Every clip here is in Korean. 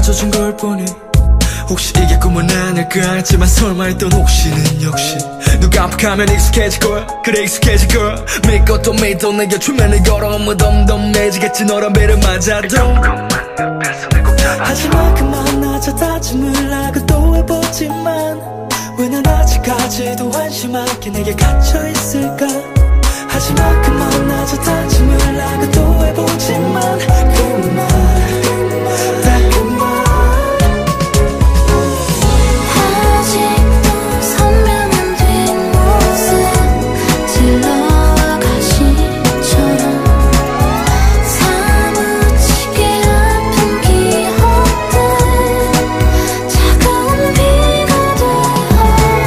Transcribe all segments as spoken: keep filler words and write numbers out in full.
빠져준 걸 보니 혹시 이게 꿈은 아닐까 했지만 설마 했던 혹시는 역시 눈 깜빡하면 익숙해질 거야. 그래 익숙해질 거야. 믿고 또 믿어 내게 주면을 걸어 무덤덤해지겠지 너란 배를 맞아도 하지만 그만 나자 다짐을 하고 또 해보지만 왜 난 아직까지도 한심하게 내게 갇혀있을까. 하지만 그만 나자 다짐을 하고 또 해보지만 그만 다 그만 아직도 선명한 뒷모습 질러와 가시처럼 사무치게 아픈 기억들 차가운 비가 되어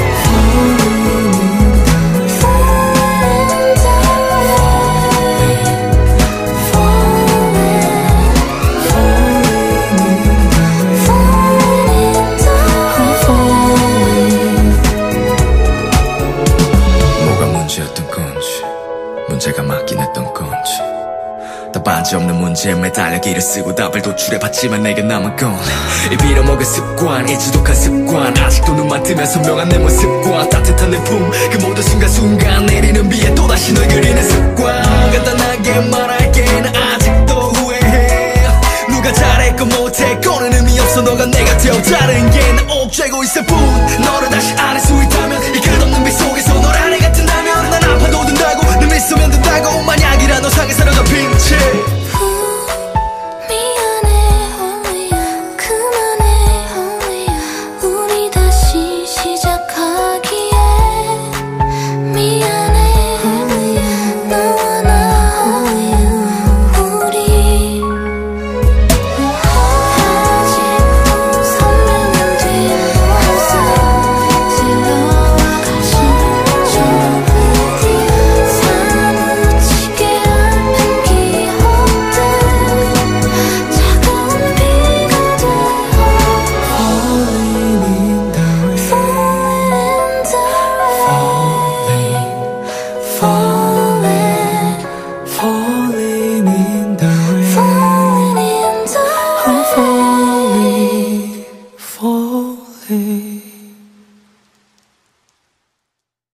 문제가 맞긴 했던 건지 답안지 없는 문제에 매달려 길을 쓰고 답을 도출해봤지만 내게 남은 건 이 빌어먹은 습관, 이 지독한 습관 아직도 눈만 뜨면 선명한 내 모습과 따뜻한 내 품 그 모든 순간순간 내리는 비에 또다시 널 그리는 습관 간단하게 말할게 난 아직도 후회해 누가 잘했고 못했고는 의미 없어 너가 내가 되어 다른 게 나 옥죄고 있을 뿐 너를 다시 안을 수 있다면 이 끝없는 빛 속에서 널 아내 같은다면 난 아파도 된다고 늘 믿으면 된다고 만약이라 너 상에 사로잡힌 채 fall